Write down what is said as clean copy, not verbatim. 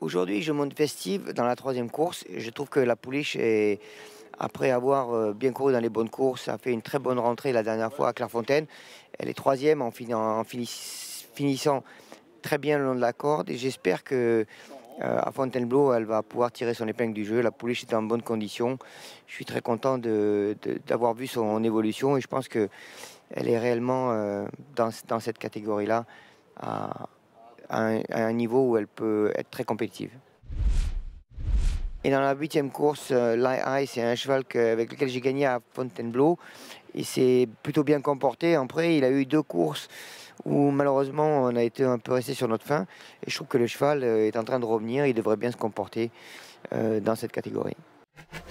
Aujourd'hui, je monte festive dans la troisième course. Je trouve que la pouliche, après avoir bien couru dans les bonnes courses, a fait une très bonne rentrée la dernière fois à Clairefontaine. Elle est troisième finissant très bien le long de la corde. Et j'espère que à Fontainebleau, elle va pouvoir tirer son épingle du jeu. La pouliche est en bonne condition. Je suis très content d'avoir vu son évolution et je pense qu'elle est réellement dans cette catégorie-là à un niveau où elle peut être très compétitive. Et dans la huitième course, Light c'est un cheval avec lequel j'ai gagné à Fontainebleau. Il s'est plutôt bien comporté. Après, il a eu deux courses où malheureusement on a été un peu resté sur notre faim. Et je trouve que le cheval est en train de revenir. Il devrait bien se comporter dans cette catégorie.